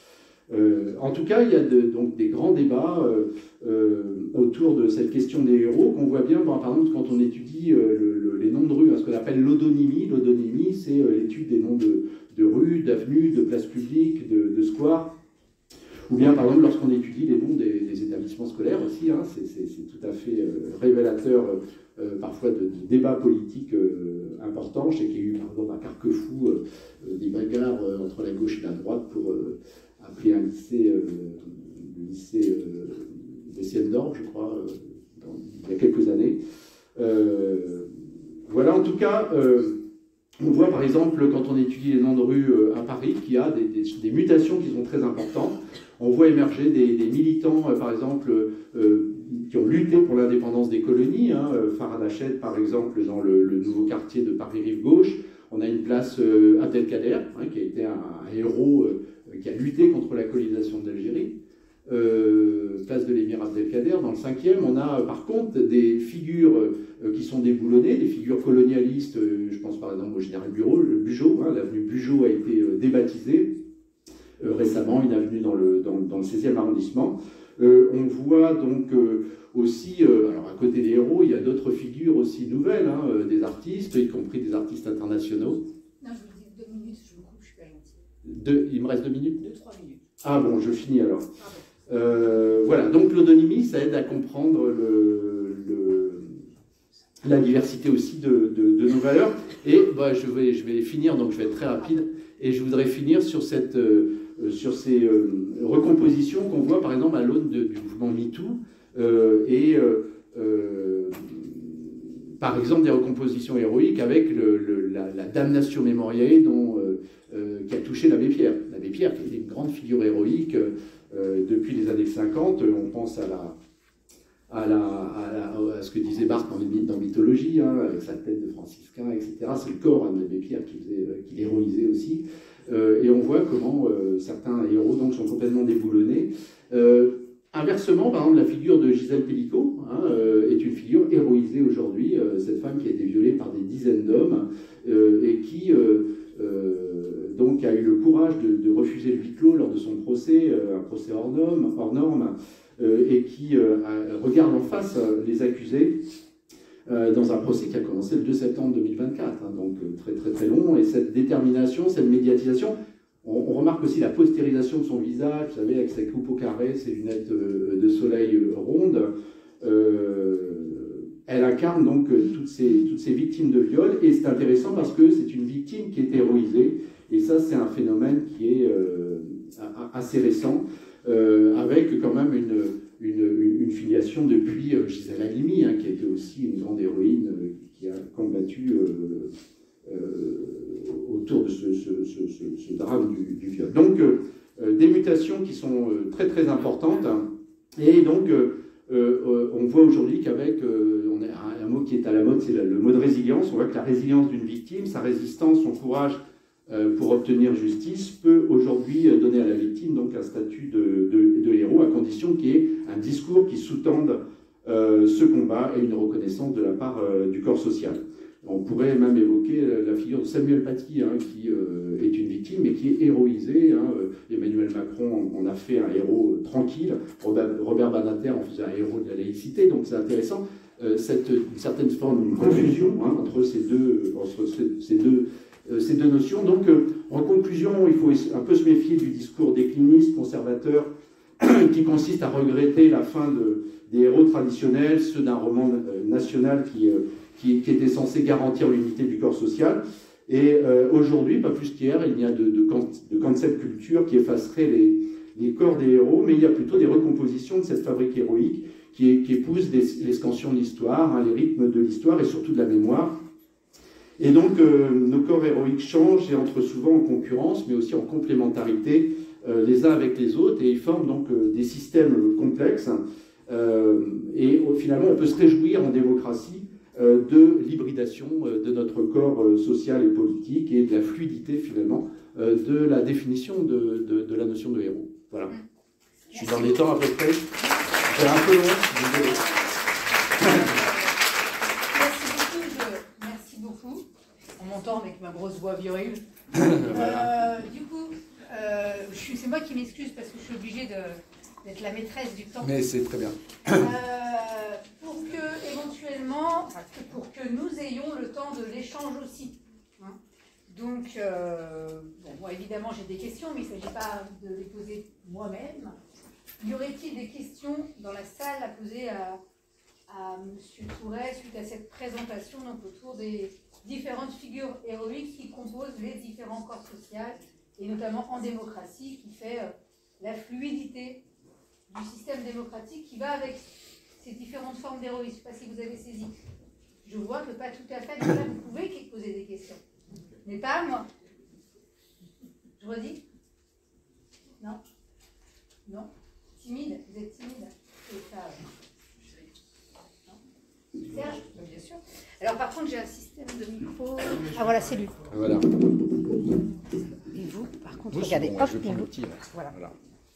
euh, en tout cas, il y a de, donc des grands débats euh, euh, autour de cette question des héros qu'on voit bien, bon, par exemple, quand on étudie euh, le, le, les noms de rues, hein, ce qu'on appelle l'odonymie. L'odonymie, c'est euh, l'étude des noms de, de rues, d'avenues, de places publiques, de, de squares. Ou bien, par exemple, lorsqu'on étudie les noms des, des établissements scolaires aussi, hein, c'est tout à fait euh, révélateur euh, parfois de, de débats politiques euh, importants. Je sais qu'il y a eu, par exemple, à Carquefou, euh, euh, des bagarres euh, entre la gauche et la droite pour euh, appeler un lycée, euh, le lycée euh, des Siennes d'Or, je crois, euh, dans, il y a quelques années. Euh, voilà, en tout cas, euh, on voit par exemple, quand on étudie les noms de rues euh, à Paris, qu'il y a des, des, des mutations qui sont très importantes. On voit émerger des, des militants, euh, par exemple, euh, qui ont lutté pour l'indépendance des colonies. Hein, Farhad Hached, par exemple, dans le, le nouveau quartier de Paris-Rive-Gauche. On a une place euh, Abdelkader, hein, qui a été un, un héros euh, qui a lutté contre la colonisation d'Algérie. Euh, place de l'émir Abdelkader. Dans le cinquième, on a par contre des figures euh, qui sont déboulonnées, des figures colonialistes. Euh, je pense par exemple au général Bureau, le Bugeaud. Hein, l'avenue Bugeaud a été euh, débaptisée euh, récemment, une avenue dans le, dans, dans le seizième arrondissement. Euh, on voit donc euh, aussi, euh, alors à côté des héros, il y a d'autres figures aussi nouvelles, hein, euh, des artistes, y compris des artistes internationaux. Non, je vous dis deux minutes, je vous coupe, je suis pas gentil. Deux, il me reste deux minutes. Deux, trois minutes. Ah bon, je finis alors. Ah bon. Euh, voilà, donc l'odonymie, ça aide à comprendre le, le, la diversité aussi de, de, de nos valeurs. Et bah, je, vais, je vais finir, donc je vais être très rapide, et je voudrais finir sur, cette, euh, sur ces euh, recompositions qu'on voit par exemple à l'aune du mouvement MeToo, euh, et euh, euh, par exemple des recompositions héroïques avec le, le, la, la damnation mémoriae dont, euh, euh, qui a touché l'abbé Pierre. L'abbé Pierre qui était une grande figure héroïque, Euh, depuis les années cinquante, on pense à, la, à, la, à, la, à ce que disait Barthes dans, les, dans Mythologie, hein, avec sa tête de franciscain, et cetera. C'est le corps hein, de l'abbé Pierre qui, faisait, qui l'héroïsait aussi. Euh, et on voit comment euh, certains héros donc, sont complètement déboulonnés. Euh, inversement, par exemple, la figure de Gisèle Pellicot hein, euh, est une figure héroïsée aujourd'hui. Euh, cette femme qui a été violée par des dizaines d'hommes euh, et qui... Euh, euh, donc a eu le courage de, de refuser le huis clos lors de son procès, euh, un procès hors norme, hors norme euh, et qui euh, a, regarde en face euh, les accusés euh, dans un procès qui a commencé le deux septembre deux mille vingt-quatre, hein, donc euh, très très très long, et cette détermination, cette médiatisation, on, on remarque aussi la postérisation de son visage, vous savez, avec sa coupe au carré, ses lunettes euh, de soleil euh, rondes. Euh, Elle incarne donc toutes ces, toutes ces victimes de viol, et c'est intéressant parce que c'est une victime qui est héroïsée, et ça c'est un phénomène qui est euh, assez récent, euh, avec quand même une, une, une filiation depuis euh, Gisèle Halimi, hein, qui était aussi une grande héroïne euh, qui a combattu euh, euh, autour de ce, ce, ce, ce, ce drame du, du viol. Donc euh, des mutations qui sont euh, très très importantes, hein, et donc euh, Euh, on voit aujourd'hui qu'avec, euh, on a un, un mot qui est à la mode, c'est le, le mot de résilience. On voit que la résilience d'une victime, sa résistance, son courage euh, pour obtenir justice peut aujourd'hui donner à la victime donc un statut de, de, de héros, à condition qu'il y ait un discours qui sous-tende euh, ce combat et une reconnaissance de la part euh, du corps social. On pourrait même évoquer la figure de Samuel Paty, hein, qui euh, est une victime, mais qui est héroïsée. Hein. Emmanuel Macron en a fait un héros euh, tranquille. Robert, Robert Badinter en faisait un héros de la laïcité. Donc c'est intéressant, euh, cette, une certaine forme, une confusion hein, entre, ces deux, entre ces, ces, deux, euh, ces deux notions. Donc euh, en conclusion, il faut un peu se méfier du discours décliniste, conservateur, qui consiste à regretter la fin de, des héros traditionnels, ceux d'un roman euh, national qui... Euh, Qui, qui était censé garantir l'unité du corps social. Et euh, aujourd'hui, pas plus qu'hier, il n'y a de, de, de cancel culture qui effacerait les, les corps des héros, mais il y a plutôt des recompositions de cette fabrique héroïque qui, qui épouse des, les scansions de l'histoire, hein, les rythmes de l'histoire et surtout de la mémoire. Et donc, euh, nos corps héroïques changent et entrent souvent en concurrence, mais aussi en complémentarité euh, les uns avec les autres, et ils forment donc euh, des systèmes complexes. Euh, et euh, finalement, on peut se réjouir en démocratie de l'hybridation de notre corps social et politique et de la fluidité finalement de la définition de, de, de la notion de héros. Voilà. Je suis dans les temps à peu près. C'est un peu long, désolé. Merci beaucoup. Je... Merci beaucoup. En montant avec ma grosse voix virile. Voilà. Euh, du coup, euh, c'est moi qui m'excuse parce que je suis obligée de... d'être la maîtresse du temps. Mais c'est très bien. Euh, pour que, éventuellement, enfin, pour que nous ayons le temps de l'échange aussi. Hein. Donc, euh, bon, moi, évidemment, j'ai des questions, mais il ne s'agit pas de les poser moi-même. Y aurait-il des questions dans la salle à poser à, à M. Touret suite à cette présentation, donc autour des différentes figures héroïques qui composent les différents corps sociaux, et notamment en démocratie, qui fait euh, la fluidité du système démocratique qui va avec ces différentes formes d'héroïsme. Je ne sais pas si vous avez saisi. Je vois que pas tout à fait, mais là, vous pouvez poser des questions. Mais pas à moi. Je redis? Non? Non? Timide? Vous êtes timide? C'est ça. Non? Serge? Bien sûr. Alors par contre, j'ai un système de micro. Ah voilà, c'est lui. Voilà. Et vous, par contre, vous, regardez. Bon, hop, je vais prendre vous. le petit. Là. Voilà. Voilà.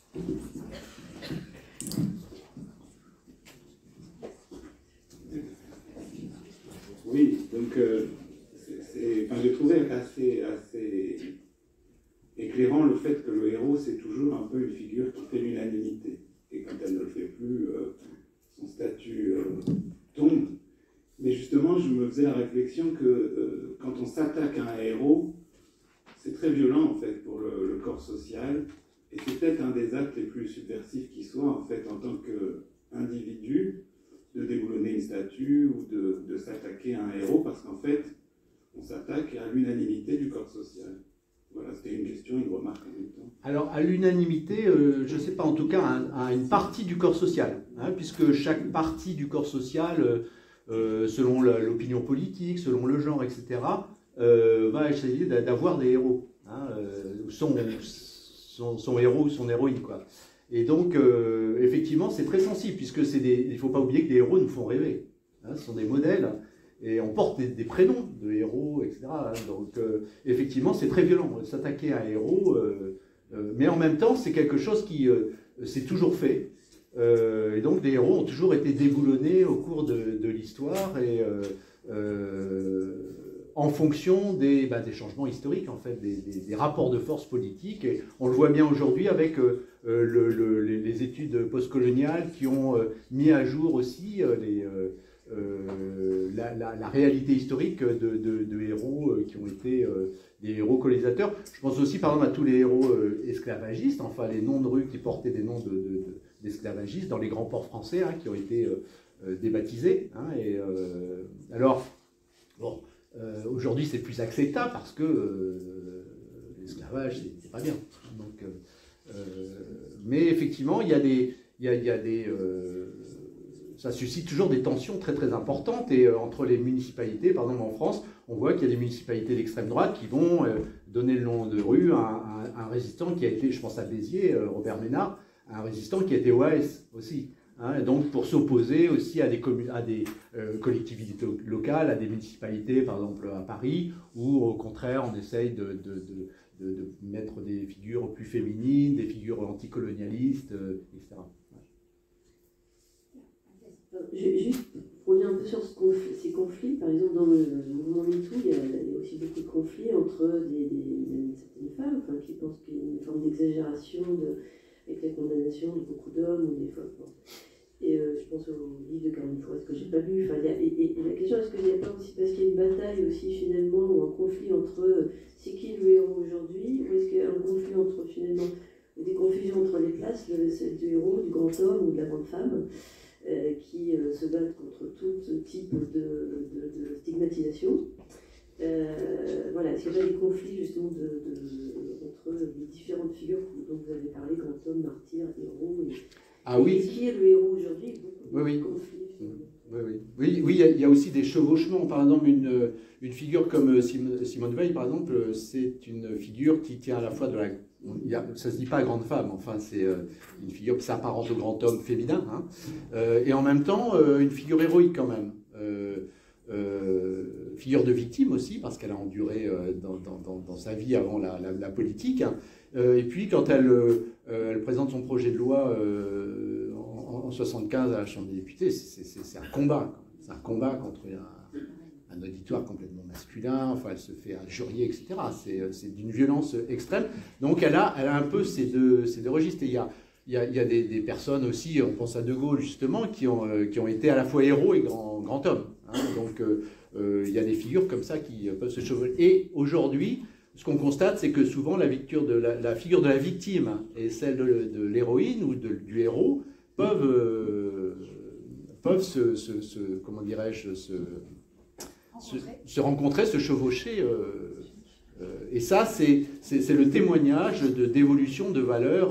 Oui, donc euh, c'est, enfin, j'ai trouvé assez, assez éclairant le fait que le héros, c'est toujours un peu une figure qui fait l'unanimité. Et quand elle ne le fait plus, euh, son statut euh, tombe. Mais justement, je me faisais la réflexion que euh, quand on s'attaque à un héros, c'est très violent en fait pour le, le corps social. Et c'est peut-être un des actes les plus subversifs qui soit en fait en tant qu'individu, de déboulonner une statue ou de, de s'attaquer à un héros, parce qu'en fait, on s'attaque à l'unanimité du corps social. Voilà, c'était une question, une remarque en même temps. Alors, à l'unanimité, euh, je ne sais pas, en tout cas, à, à une partie du corps social, hein, puisque chaque partie du corps social, euh, euh, selon l'opinion politique, selon le genre, et cetera, euh, va essayer d'avoir des héros, hein, euh, son, son, son héros ou son héroïne, quoi. Et donc, euh, effectivement, c'est très sensible, puisque c'est des, il ne faut pas oublier que les héros nous font rêver. Hein, ce sont des modèles, et on porte des, des prénoms de héros, et cetera. Hein, donc, euh, effectivement, c'est très violent. S'attaquer à un héros, euh, euh, mais en même temps, c'est quelque chose qui euh, s'est toujours fait. Euh, et donc, des héros ont toujours été déboulonnés au cours de, de l'histoire, et euh, euh, en fonction des, bah, des changements historiques, en fait, des, des, des rapports de force politiques. Et on le voit bien aujourd'hui avec euh, le, le, les, les études postcoloniales qui ont euh, mis à jour aussi euh, les, euh, euh, la, la, la réalité historique de, de, de héros euh, qui ont été euh, des héros colonisateurs. Je pense aussi, par exemple, à tous les héros euh, esclavagistes, enfin les noms de rues qui portaient des noms de, de, d'esclavagistes dans les grands ports français, hein, qui ont été euh, euh, débaptisés. Hein, et, euh, alors, bon... Euh, aujourd'hui, c'est plus acceptable parce que euh, l'esclavage, c'est pas bien. Donc, euh, euh, mais effectivement, il y a des, il y a, il y a des, euh, ça suscite toujours des tensions très très importantes. Et euh, entre les municipalités, par exemple en France, on voit qu'il y a des municipalités d'extrême droite qui vont euh, donner le nom de rue à un, à un résistant qui a été, je pense à Béziers, euh, Robert Ménard, un résistant qui a été O A S aussi. Hein, donc pour s'opposer aussi à des, à des euh, collectivités locales, à des municipalités, par exemple à Paris, où au contraire on essaye de, de, de, de, de mettre des figures plus féminines, des figures anticolonialistes, euh, et cetera. Ouais. Juste pour revenir un peu sur ce conflit, ces conflits, par exemple dans le mouvement MeToo, il y, a, il y a aussi beaucoup de conflits entre des, des, certaines femmes, enfin, qui pensent qu'il y a une forme d'exagération de, avec la condamnation de beaucoup d'hommes ou des femmes. Bon. Et euh, je pense au livre de Caroline Forest que j'ai pas lu. Enfin, y a, et, et, et la question, est-ce qu'il n'y a pas aussi, parce qu'il y a une bataille aussi finalement, ou un conflit entre euh, c'est qui le héros aujourd'hui, ou est-ce qu'il y a un conflit entre finalement, des confusions entre les classes, le, celle du héros, du grand homme ou de la grande femme, euh, qui euh, se battent contre tout type de, de, de stigmatisation. Euh, voilà, est-ce qu'il y a pas des conflits justement de, de, entre les différentes figures dont vous avez parlé, grand homme, martyr, héros et, ah oui. Est-ce qu'il y a le héros aujourd'hui? Oui, oui. Oui, oui. Oui, oui, il y a aussi des chevauchements. Par exemple, une, une figure comme Simone Veil, par exemple, c'est une figure qui tient à la fois de la... Il y a, ça ne se dit pas grande femme, enfin, c'est une figure qui s'apparente au grand homme féminin, hein, euh, et en même temps, euh, une figure héroïque quand même. Euh, euh, figure de victime aussi, parce qu'elle a enduré euh, dans, dans, dans sa vie avant la, la, la politique. Hein. Euh, et puis, quand elle, euh, elle présente son projet de loi euh, en, en soixante-quinze à la Chambre des députés, c'est un combat. C'est un combat contre un, un auditoire complètement masculin. Enfin, elle se fait injurier, et cetera. C'est d'une violence extrême. Donc, elle a, elle a un peu ces deux, ces deux registres. Et il y a, il y a, il y a des, des personnes aussi, on pense à De Gaulle justement, qui ont, euh, qui ont été à la fois héros et grand, grand homme. Hein. Donc, euh, euh, il y a des figures comme ça qui peuvent se chevaucher. Et aujourd'hui, ce qu'on constate, c'est que souvent la, de la, la figure de la victime et celle de, de l'héroïne ou de, du héros peuvent, euh, peuvent se, se, se comment dirais-je, se, se, se rencontrer, se chevaucher. Euh, euh, et ça, c'est le témoignage d'évolution de, de valeurs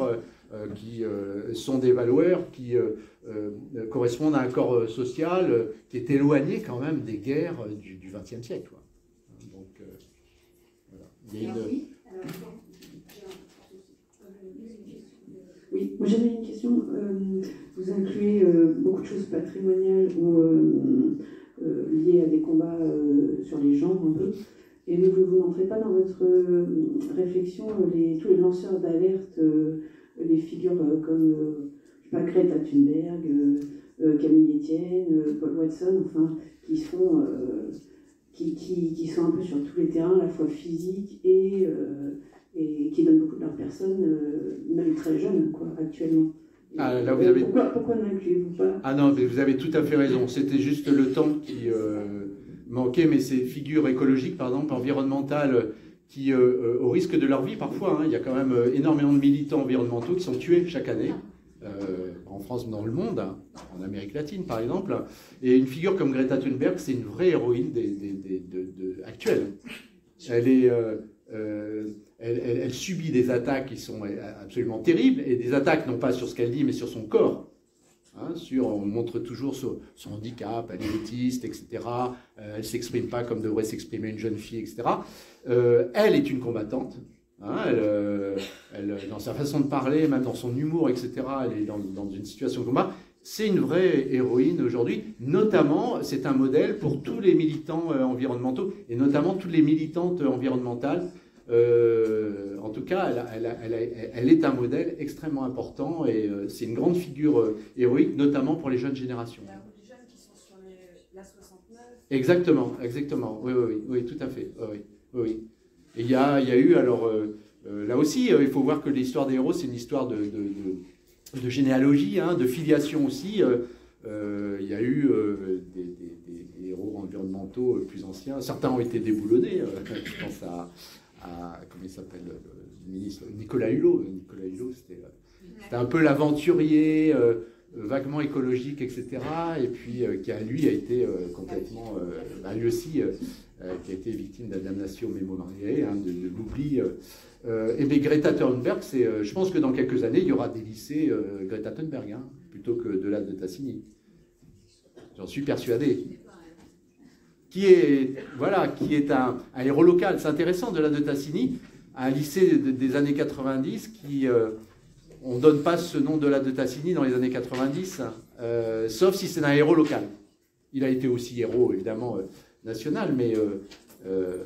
euh, qui euh, sont des valeurs qui euh, euh, correspondent à un corps social euh, qui est éloigné quand même des guerres du vingtième siècle. Quoi. Donc, euh, voilà. Il y a une... Oui, moi j'avais une question. Euh, vous incluez euh, beaucoup de choses patrimoniales ou euh, euh, liées à des combats euh, sur les genres un peu. Et ne vous n'entrez pas dans votre euh, réflexion les, tous les lanceurs d'alerte, euh, les figures euh, comme euh, je sais pas, Greta Thunberg, euh, euh, Camille Etienne, euh, Paul Watson, enfin, qui sont, euh, qui, qui, qui sont un peu sur tous les terrains, à la fois physiques et, euh, et qui donnent beaucoup de leur personne, euh, même très jeunes, quoi, actuellement. Ah, là, vous avez... Pourquoi, pourquoi n'incluez-vous pas? Ah non, mais vous avez tout à fait raison. C'était juste le temps qui euh, manquait, mais ces figures écologiques, par exemple, environnementales, qui, euh, au risque de leur vie parfois, hein, il y a quand même énormément de militants environnementaux qui sont tués chaque année, euh, en France, dans le monde, hein, en Amérique latine par exemple. Et une figure comme Greta Thunberg, c'est une vraie héroïne des, des, des, de, de, actuelle. Elle est... Euh, euh, Elle, elle, elle subit des attaques qui sont absolument terribles, et des attaques non pas sur ce qu'elle dit, mais sur son corps. Hein, sur, on montre toujours son, son handicap, elle est autiste, et cetera. Euh, elle ne s'exprime pas comme devrait s'exprimer une jeune fille, et cetera. Euh, elle est une combattante. Hein, elle, euh, elle, dans sa façon de parler, même dans son humour, et cetera, elle est dans, dans une situation de combat. C'est une vraie héroïne aujourd'hui. Notamment, c'est un modèle pour tous les militants euh, environnementaux, et notamment toutes les militantes environnementales. Euh, en tout cas, elle, elle, elle, elle est un modèle extrêmement important et euh, c'est une grande figure euh, héroïque, notamment pour les jeunes générations. Les jeunes qui sont sur les, la soixante-neuf. Exactement, exactement. Oui, oui, oui, oui, tout à fait. Oui, oui, oui. Et il y a, il y a eu, alors euh, euh, là aussi, euh, il faut voir que l'histoire des héros, c'est une histoire de, de, de, de généalogie, hein, de filiation aussi. Euh, euh, il y a eu euh, des, des, des héros environnementaux plus anciens. Certains ont été déboulonnés. Euh, je pense à. À, comment il s'appelle, le ministre Nicolas Hulot. Nicolas Hulot, c'était un peu l'aventurier, euh, vaguement écologique, et cetera. Et puis, euh, qui, a, lui, a été euh, complètement, euh, bah, lui aussi, euh, euh, qui a été victime de la damnation mémorielle, hein, de, de l'oubli. Euh, et bien, Greta Thunberg, c'est, euh, je pense que dans quelques années, il y aura des lycées euh, Greta Thunberg, hein, plutôt que de la de Tassigny. J'en suis persuadé. Qui est, voilà, qui est un, un héros local. C'est intéressant, de la de Tassigny, un lycée de, des années quatre-vingt-dix, qui, euh, on ne donne pas ce nom de la de Tassigny dans les années quatre-vingt-dix, euh, sauf si c'est un héros local. Il a été aussi héros, évidemment, euh, national, mais... Euh, euh,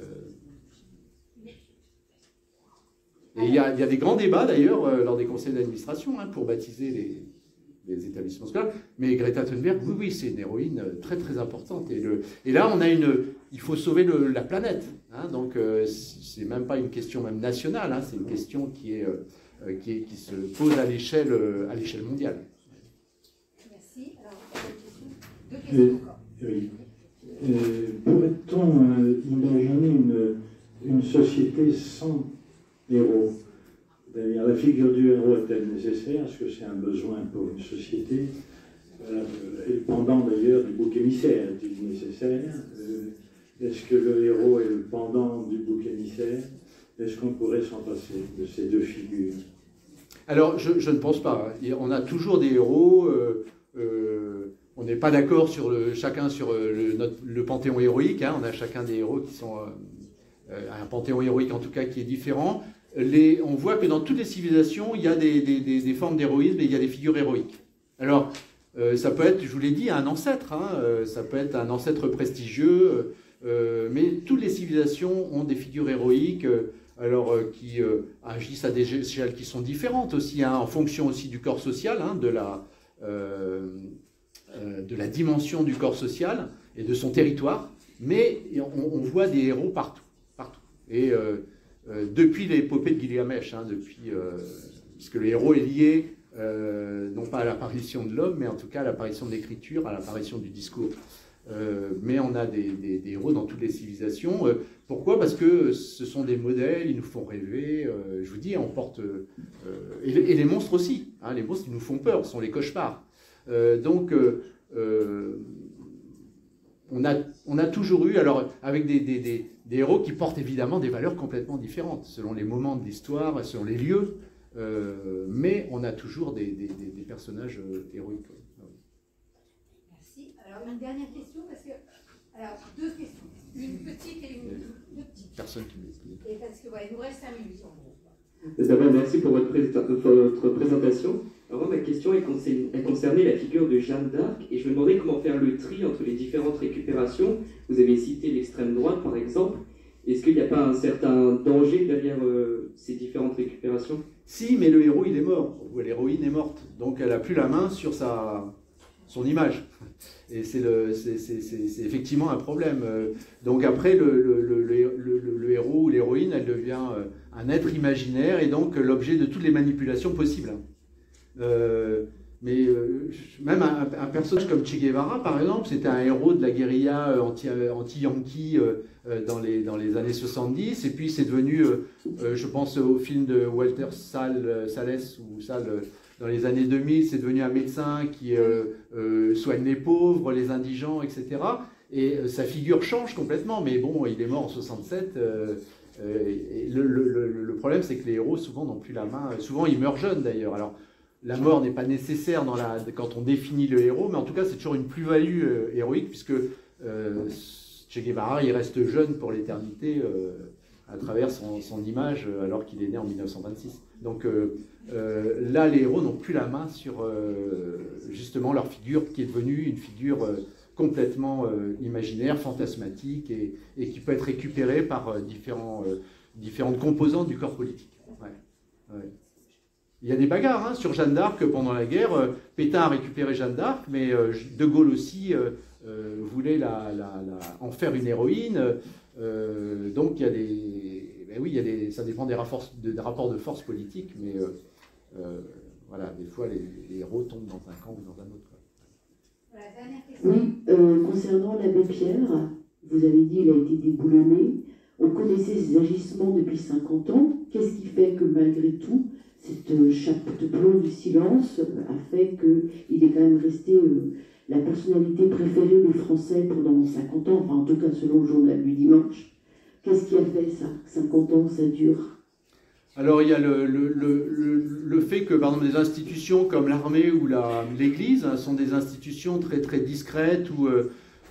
et il y, y a des grands débats, d'ailleurs, euh, lors des conseils d'administration, hein, pour baptiser les... les établissements scolaires, mais Greta Thunberg, oui, oui, c'est une héroïne très, très importante. Et, le, et là, on a une... Il faut sauver le, la planète. Hein, donc, euh, c'est même pas une question même nationale, hein, c'est une question qui, est, euh, qui, est, qui se pose à l'échelle euh, à l'échelle mondiale. Merci. Alors, deux questions, deux questions encore. Oui. Euh, pourrait-on euh, imaginer une, une société sans héros? C'est-à-dire, la figure du héros est-elle nécessaire? Est-ce que c'est un besoin pour une société? Voilà. Et le pendant d'ailleurs du bouc émissaire est-il nécessaire? Est-ce que le héros est le pendant du bouc émissaire? Est-ce qu'on pourrait s'en passer de ces deux figures? Alors, je, je ne pense pas. On a toujours des héros. Euh, euh, on n'est pas d'accord sur le, chacun sur le, notre, le panthéon héroïque. Hein. On a chacun des héros qui sont... Euh, un panthéon héroïque, en tout cas, qui est différent. Les, on voit que dans toutes les civilisations, il y a des, des, des, des formes d'héroïsme et il y a des figures héroïques. Alors, euh, ça peut être, je vous l'ai dit, un ancêtre, hein, euh, ça peut être un ancêtre prestigieux, euh, mais toutes les civilisations ont des figures héroïques, euh, alors euh, qui euh, agissent à des échelles qui sont différentes aussi, hein, en fonction aussi du corps social, hein, de, la, euh, euh, de la dimension du corps social et de son territoire, mais on, on voit des héros partout, partout. Et euh, Euh, depuis l'épopée de Gilgamesh, hein, depuis, euh, puisque le héros est lié euh, non pas à l'apparition de l'homme, mais en tout cas à l'apparition de l'écriture, à l'apparition du discours. Euh, mais on a des, des, des héros dans toutes les civilisations. Euh, pourquoi? Parce que ce sont des modèles, ils nous font rêver. Euh, je vous dis, on porte... Euh, et, et les monstres aussi. Hein, les monstres, ils nous font peur, ce sont les cauchemars. Euh, donc... Euh, euh, On a, on a toujours eu, alors avec des, des, des, des héros qui portent évidemment des valeurs complètement différentes, selon les moments de l'histoire, selon les lieux. Euh, mais on a toujours des, des, des, des personnages euh, héroïques. Merci. Alors, une dernière question, parce que... Alors, deux questions. Une petite et une deux petites. Personne qui me Et parce que, voilà, il nous reste cinq minutes. D'abord, merci pour votre, pré votre présentation. Alors, ma question elle concernait, elle concernait la figure de Jeanne d'Arc, et je me demandais comment faire le tri entre les différentes récupérations. Vous avez cité l'extrême droite, par exemple. Est-ce qu'il n'y a pas un certain danger derrière euh, ces différentes récupérations? Si, mais le héros, il est mort, ou l'héroïne est morte. Donc, elle n'a plus la main sur sa, son image. Et c'est effectivement un problème. Donc après, le, le, le, le, le héros ou l'héroïne, elle devient un être imaginaire et donc l'objet de toutes les manipulations possibles. Euh, mais euh, même un, un personnage comme Che Guevara, par exemple, c'était un héros de la guérilla anti-yankee euh, dans, les, dans les années soixante-dix, et puis c'est devenu, euh, je pense au film de Walter Sall, Salles, ou Sall, dans les années deux mille, c'est devenu un médecin qui euh, euh, soigne les pauvres, les indigents, et cetera. Et euh, sa figure change complètement, mais bon, il est mort en soixante-sept. Euh, euh, et le, le, le, le problème, c'est que les héros, souvent, n'ont plus la main. Souvent, ils meurent jeunes, d'ailleurs. Alors, la mort n'est pas nécessaire dans la, quand on définit le héros, mais en tout cas, c'est toujours une plus-value euh, héroïque, puisque euh, Che Guevara, il reste jeune pour l'éternité euh, à travers son, son image, alors qu'il est né en mille neuf cent vingt-six. Donc, euh, Euh, là, les héros n'ont plus la main sur euh, justement leur figure qui est devenue une figure euh, complètement euh, imaginaire, fantasmatique et, et qui peut être récupérée par euh, différents, euh, différentes composantes du corps politique. Ouais. Ouais. Il y a des bagarres hein, sur Jeanne d'Arc pendant la guerre. Euh, Pétain a récupéré Jeanne d'Arc, mais euh, De Gaulle aussi euh, euh, voulait la, la, la, en faire une héroïne. Euh, donc il y a des... Ben oui, il y a des, ça dépend des rapports de, des rapports de force politique, mais... Euh, Euh, voilà, des fois les, les héros tombent dans un camp ou dans un autre. Voilà, dernière question. Oui, euh, concernant l'abbé Pierre, vous avez dit qu'il a été déboulonné. On connaissait ses agissements depuis cinquante ans. Qu'est-ce qui fait que malgré tout, cette chape de plomb du silence a fait qu'il est quand même resté euh, la personnalité préférée des Français pendant cinquante ans, enfin en tout cas selon le journal du dimanche. Qu'est-ce qui a fait ça, cinquante ans, ça dure? Alors il y a le, le, le, le fait que par exemple des institutions comme l'armée ou l'Église hein, sont des institutions très très discrètes où, euh,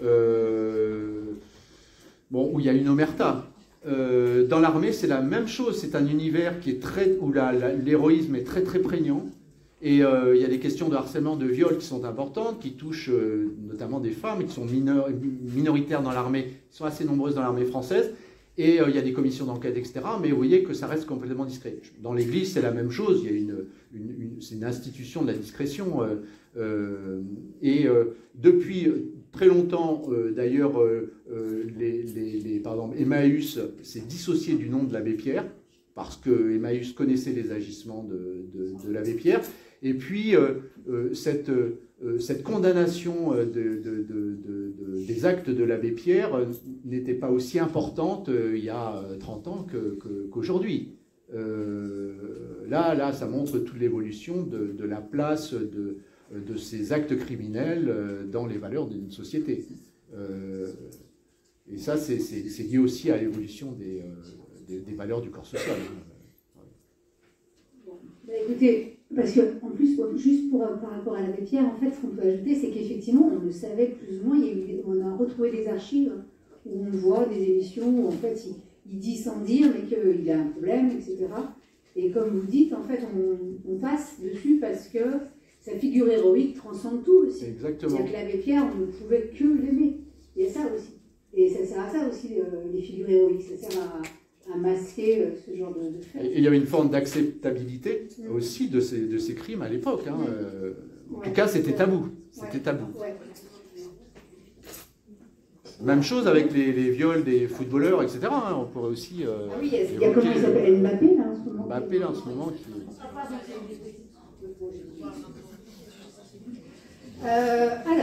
euh, bon, où il y a une omerta. Euh, dans l'armée c'est la même chose, c'est un univers qui est très, où l'héroïsme est très très prégnant et euh, il y a des questions de harcèlement, de viol qui sont importantes, qui touchent euh, notamment des femmes et qui sont mineur, minoritaires dans l'armée, qui sont assez nombreuses dans l'armée française. Et euh, il y a des commissions d'enquête, et cetera. Mais vous voyez que ça reste complètement discret. Dans l'Église, c'est la même chose. Il y a une, une, une, c'est une institution de la discrétion. Euh, euh, et euh, depuis très longtemps, euh, d'ailleurs, euh, les, les, les, par exemple, Emmaüs s'est dissocié du nom de l'abbé Pierre, parce que Emmaüs connaissait les agissements de, de, de l'abbé Pierre. Et puis, euh, euh, cette... Euh, cette condamnation de, de, de, de, des actes de l'abbé Pierre n'était pas aussi importante il y a trente ans qu'aujourd'hui. Que, euh, là, là, ça montre toute l'évolution de, de la place de, de ces actes criminels dans les valeurs d'une société. Euh, et ça, c'est lié aussi à l'évolution des, des, des valeurs du corps social. Bon. Bah, écoutez, parce qu'en plus, juste pour, par rapport à l'abbé Pierre, en fait, ce qu'on peut ajouter, c'est qu'effectivement, on le savait plus ou moins, il y a eu des, on a retrouvé des archives où on voit des émissions où, en fait, il, il dit sans dire, mais qu'il a un problème, et cetera. Et comme vous dites, en fait, on, on passe dessus parce que sa figure héroïque transcende tout aussi. Exactement. C'est-à-dire que l'abbé Pierre, on ne pouvait que l'aimer. Il y a ça aussi. Et ça sert à ça aussi, euh, les figures héroïques. Ça sert à... à masquer euh, ce genre de, de faits. Et il y avait une forme d'acceptabilité mmh. aussi de ces, de ces crimes à l'époque. Hein. Mmh. Euh, en ouais. tout cas, c'était tabou. C'était ouais. tabou. Ouais. Même chose avec les, les viols des footballeurs, et cetera. Hein. On pourrait aussi... Euh, ah oui, il y a comment il s'appelle Mbappé, là, en ce moment. Mbappé, là, en ce moment, qui... Euh,